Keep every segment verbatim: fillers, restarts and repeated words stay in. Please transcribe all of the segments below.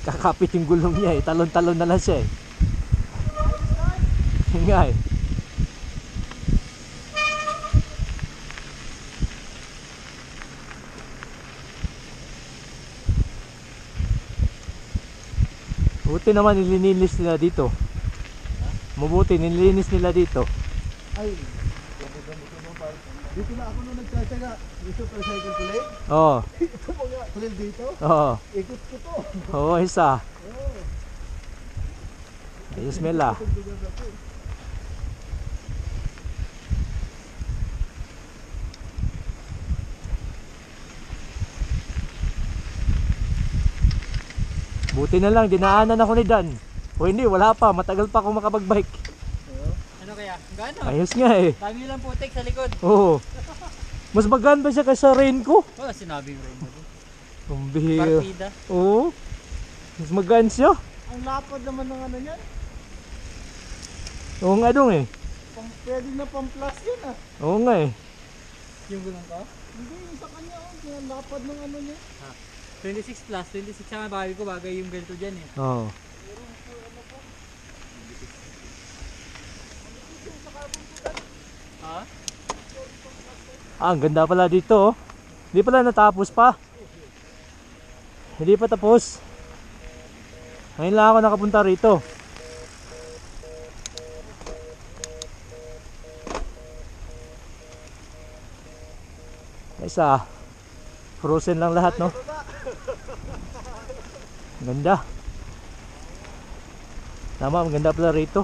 Kakapit yung gulong niya eh. Talon-talon na lang siya eh. Yun nga eh. Buti naman nililinis nila dito. Mabuti nililinis nila dito. Ay, dito na ako nung nagsasaga. Dito sa cycle kulay. Oo. Ito mga kulay dito. Oo. Ikot ko to. Oo, isa. Oo. Ayos Mela. Buti na lang, dinaanan ako ni Dan. O hindi, wala pa. Matagal pa ako makapagbike. Ano kaya? Gano? Ayos nga eh. Dami lang putik sa likod. Oo. Mas maganda siya kaysa rain ko. Wala sinabing rin mo. Kumbihira. Partida. Oo. Mas maganda siya. Ang lapad naman ng ano niyan. Oo nga dong eh. Pang, pwede na pang plus yan ah. Oo nga eh. Yung gulong ko? Hindi, yung sa kanya oh. Yung lapad ng ano niya. twenty-six plus, twenty-six siya nga bagay ko, bagay yung ganito dyan eh. Oo. Ha? Ah, ang ganda pala dito oh. Hindi pala natapos pa. Hindi pa tapos. Ngayon lang ako nakapunta rito. Isa, frozen lang lahat no. Ganda. Tama, ang ganda pala rito.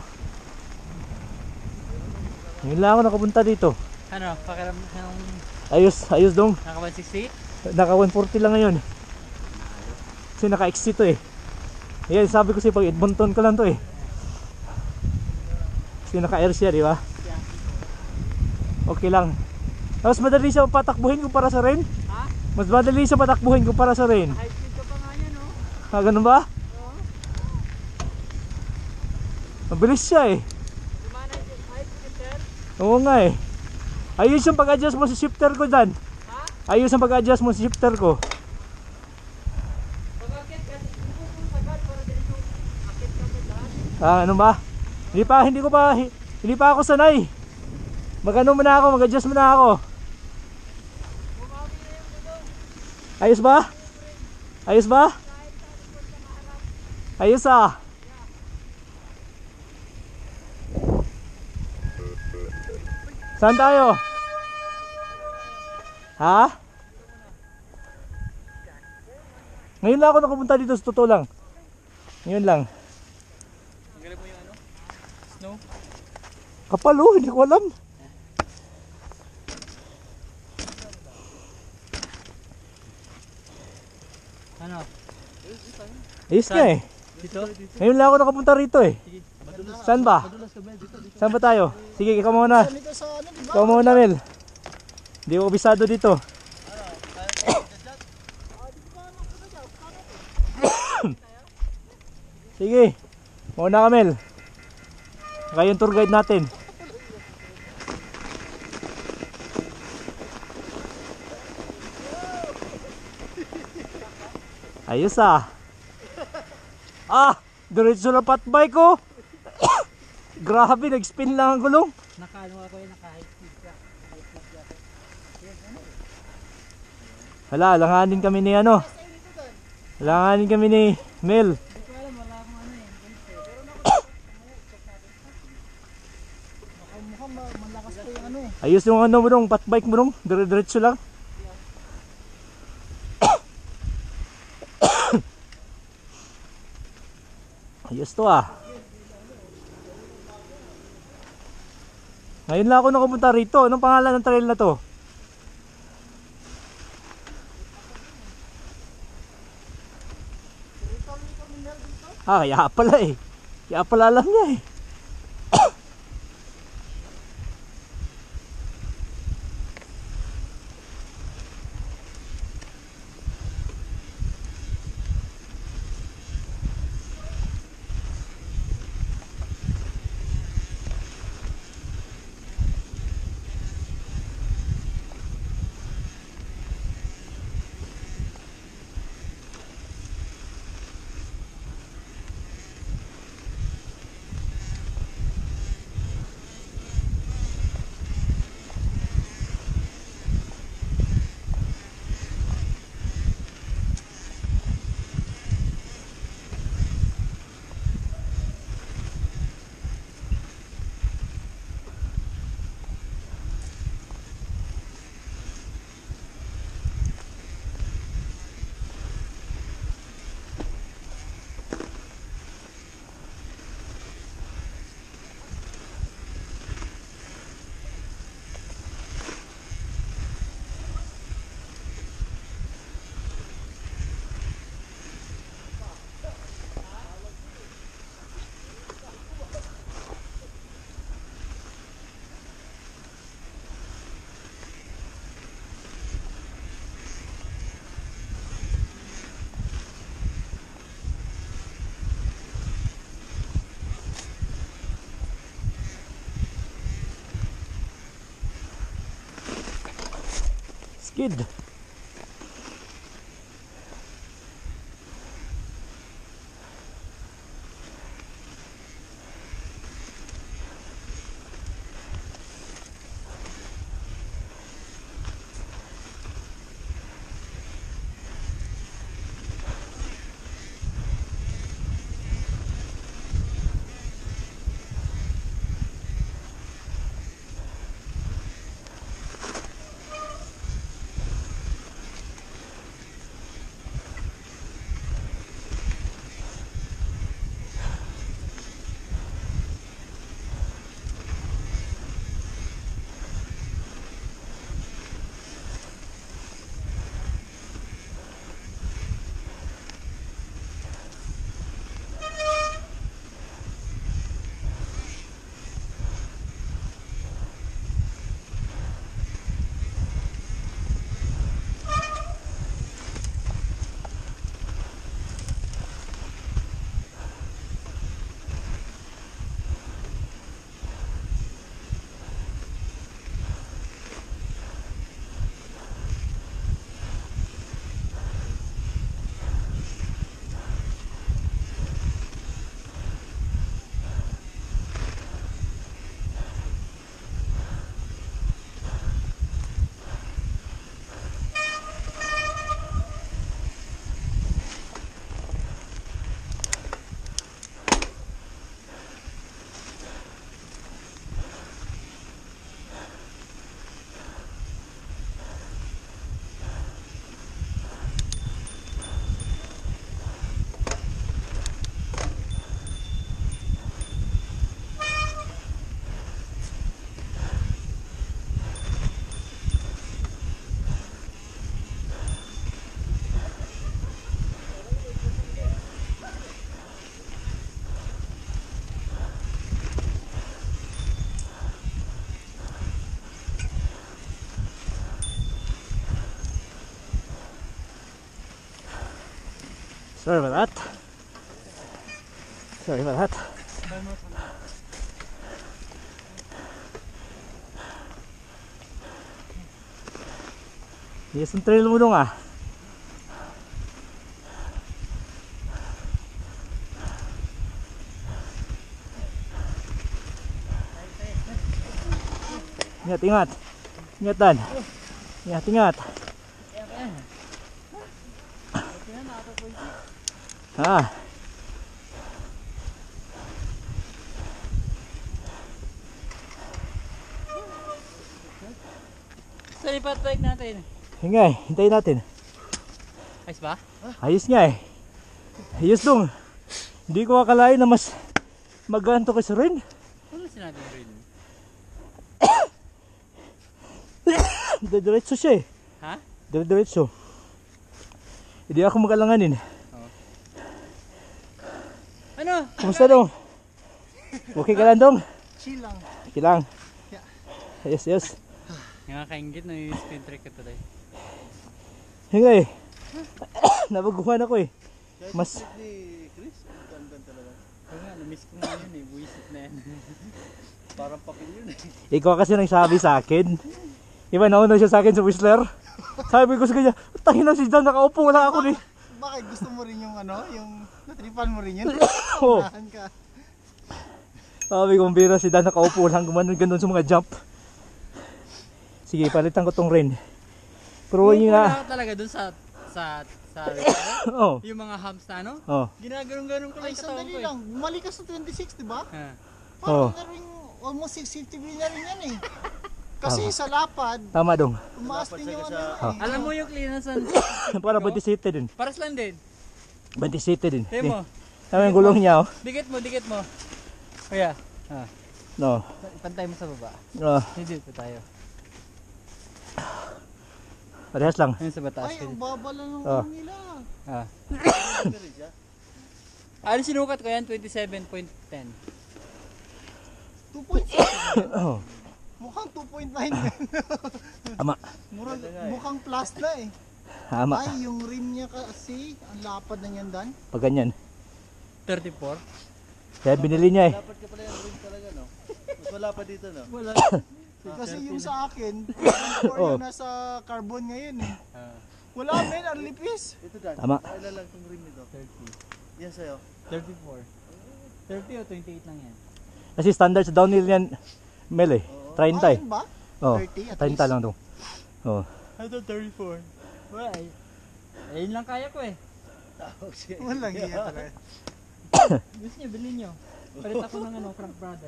Ngayon lang ako nakapunta dito. Ano, pakiram ng Ayos, ayos dong. naka one sixty? Naka one forty lang ngayon. Kasi naka-X C to eh. Ayan, sabi ko siya pag Edmonton ko lang to eh. Kasi naka-air siya, di ba? Okay lang. Mas madali siya patakbuhin kumpara sa rain. Ha? Mas madali siya patakbuhin kumpara sa rain. High speed ka pa nga yan oh. Ha, ganun ba? Mabilis siya eh. Lumana yung high speed sir? Oo nga eh. Ayos yung pag-adjust mo sa shifter ko dan. Ha? Ayos yung pag-adjust mo sa shifter ko. Pag-akit kasi hindi ko kung sagad para dito akit ka pa lahat. Ah, ano ba? Hindi pa, hindi ko pa, hindi pa ako sanay. Mag-ano muna ako, mag-adjust muna ako. Ayos ba? Ayos ba? Ayos ah. Saan tayo? Ha? Ngayon lang ako nakapunta dito sa totoo lang. Ngayon lang. Tanggalin mo yung ano? Snow? Kapal oh, hindi ko alam. Ano? Ayos nga eh. Dito? Ngayon lang ako nakapunta rito eh. Saan ba? Saan ba tayo? Sige, ikaw muna. Dito sa ano, di ba? Ikaw muna, Mel. Hindi ko bisado dito. Sige. Muna ka, Mel. Saka yung tour guide natin. Ayos ah. Ah, diretso na pat bike ko. Grabe, nag-spin lang ang gulong. Nakaano ako yung naka-high speed ka. High speed ka. Hala, langanin kami ni ano. Langanin kami ni Mel. Hindi ko alam, wala akong ano eh. Mukhang ma- malakas pa yung ano. Ayos yung ano mo dong, pat bike mo dong. Dire-diretso lang. Ayos to ah. Ngayon lang ako nakapunta rito. Anong pangalan ng trail na to? Ah, kaya pala eh. Kaya pala alam niya eh. Skid. Sorry about that. Sorry about that. Yes, ang trail mo dong ah. Ingat, ingat. Ingatan. Ingat, ingat. Ah. Saan ipat-bike natin? Hingay, hintayin natin. Ayos ba? Ayos nga eh. Ayos dong. Hindi ko akalain na mas maganto kasi rin. Ano sinabi mo rin? Diretso siya eh. Ha? Diretso. Hindi ako magalanganin. Ano? Kumusta dong? Okay ka lang dong? Chill lang. Okay lang. Yeah. Yes, yes. Nakakaingit na yung speed trick ko today. Hingay. Nabaguhan ako eh. Mas Ni Chris, ang ganda talaga. Kaya nga, na-miss ko nga yun eh. Buisit na yan. Parang papel yun eh. ikaw kasi nagsabi sa akin. Iba nauna siya sa akin sa Whistler. Sabi ko sa kanya, tangin na si John, nakaupo lang ako ni. Bakit gusto mo rin yung ano, yung natripan mo rin yun? Oo. Unahan ka. Sabi ko, bira si Dan, nakaupo lang, gumanon ganun sa mga jump. Sige, palitan ko tong rain. Pero Yung yun nga. pula talaga dun sa, sa, sa, Oh. yung mga humps na ano? Oh. Ginaganon-ganon ko lang Ay, yung katawan sandali ko eh. lang. Bumalik ka sa twenty-six, di ba? Ha. Oh. Parang na rin, almost six fifty na rin yan eh. Kasi sa lapad, Tama dong. tumaas din yung ano Ah. eh. Alam mo yung clearance ng... Para bantisite din. Paras lang din. Bantisite din. Tayo mo. Tama yung gulong niya oh. Dikit mo, dikit mo. Kuya. Ah. No. Pantay mo sa baba. No. Dito tayo. Parehas lang. Ayun sa bataas. Ay, ang baba lang ng Oh. ano nila. Ah. Ano sinukat ko yan? twenty-seven point ten. two point six. Oh. Mukhang two point nine. Tama. Murag, mukhang plus na eh. Tama. Ay, yung rim niya kasi, ang lapad na niyan, Dan. Pag ganyan. thirty-four? Kaya binili niya eh. Lapad ka pala yung rim talaga, no? Mas wala pa dito, no? Wala. Kasi yung sa akin, twenty-four Oh. yung nasa carbon ngayon eh. Ah, Wala men, ang lipis. ito Dan. Tama. Kailan lang itong rim nito? thirty. Yan sa'yo. thirty-four. thirty o twenty-eight lang yan. Kasi standard sa downhill yan, Mel eh. thirty eh. Ayun ba? Oh, thirty at thirty least. lang to. Oh. Ito thirty-four. Wala eh. Eh, yun lang kaya ko eh. Walang iya talaga. Gusto niyo, bilhin niyo. Palit ako ng ano, Frank Brother.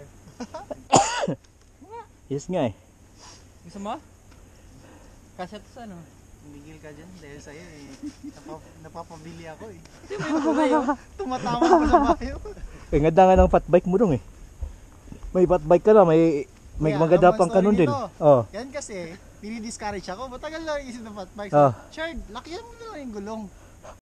Yes nga eh. Gusto mo? Kasya to sa ano? Tumigil ka dyan dahil sa'yo eh. Napap- napapabili ako eh. Hindi mo yung kabayo. Tumatama ko sa bayo. Eh, ganda nga ng fat bike mo dong eh. May fat bike ka na, may may Kaya, maganda ano pang ba story kanon din. nito? Oh. Yan kasi, pinidiscourage ako. Matagal lang isip ng fat bike. Ah. Chard, lakihan mo na lang yung gulong.